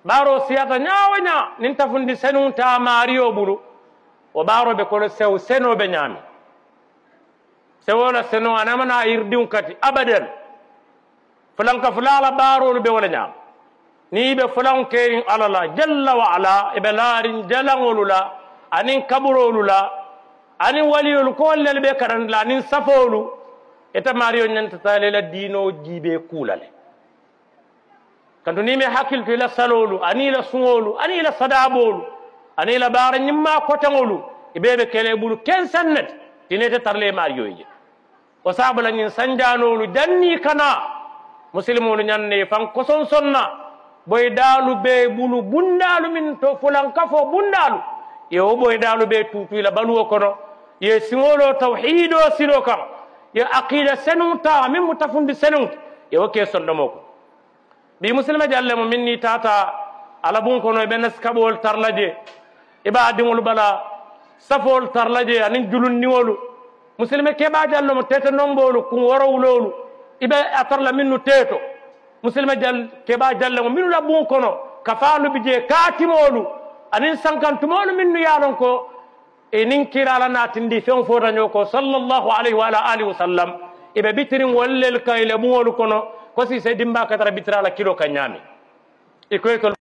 baro siyata nyawanya nin tafundi senun ta mario bulu o baro be ko sew seno be nyami sewola seno anamana irdiun kati abadan fulanka fulala baro be wala nyam ni be fulan kerin alala jalla wa ala ibe larin jalangolula anin kaburolula anin waliyul kollel be karan la nin safolu eta mario nyanta talela dino jibe kulale kanto ni me hakkilto ila salolu ani ila suŋolu ani ila sadabolu ani ila baara ñimma kotaŋolu ibeɓe kele ɓulu ken sannete tinete tarle mariyoye o sabula ñin sanjanolu janni kana musilmolu ñanne fan koson sonna boy dalu be ɓulu bundalu min to fulankafo bundalu yo boy dalu be tutu ila baluwo kono ye siŋolo tawhido silo kam yo aqida senunta min mu tafundi senunta yo ke sondomo ko bi muslima jalle mo minni tata ala bun kono be nas kabol tarlaje iba dimul bala safol tarlaje anin julun niwolu muslima ke ba jallo mo tete nombolu ku worowlolu ibe atarla minnu teto muslima jall ke ba jalle mo minnu la bun kono kafalu bije katimolu anin sankantumolu minnu yalon ko e nin kirala natindi fen fota nyoko sallallahu alaihi wa alihi wasallam ibe bitirin wallel kayle muwolu kono kosi se dimba katara bitrala kilo kanyami ikoy